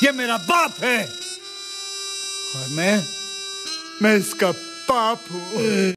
ये मेरा बाप है और मैं इसका बाप हूँ।